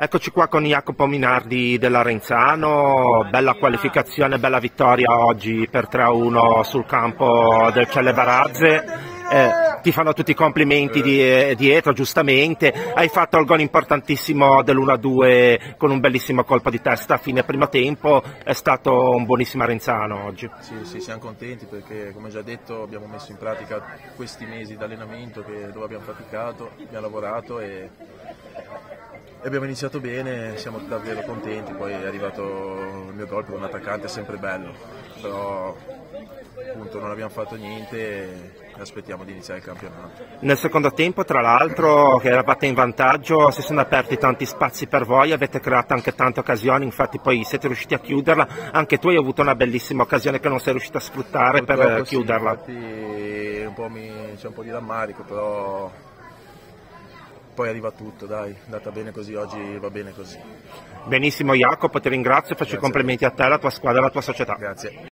Eccoci qua con Jacopo Minardi dell'Arenzano, bella qualificazione, bella vittoria oggi per 3-1 sul campo del Celle Varazze. Ti fanno tutti i complimenti dietro, giustamente. Hai fatto il gol importantissimo dell'1-2 con un bellissimo colpo di testa a fine primo tempo, è stato un buonissimo Arenzano oggi. Sì, siamo contenti perché, come già detto, abbiamo messo in pratica questi mesi di allenamento dove abbiamo faticato, abbiamo lavorato e abbiamo iniziato bene, siamo davvero contenti. Poi è arrivato il mio gol per un attaccante, è sempre bello, però appunto non abbiamo fatto niente e aspettiamo di iniziare il campionato. Nel secondo tempo, tra l'altro, che eravate in vantaggio, si sono aperti tanti spazi per voi, avete creato anche tante occasioni, infatti poi siete riusciti a chiuderla. Anche tu hai avuto una bellissima occasione che non sei riuscito a sfruttare per chiuderla. Sì, infatti c'è un po' di rammarico, però poi arriva tutto, dai, è andata bene così, oggi va bene così. Benissimo Jacopo, ti ringrazio e faccio i complimenti a te, alla tua squadra e alla tua società. Grazie.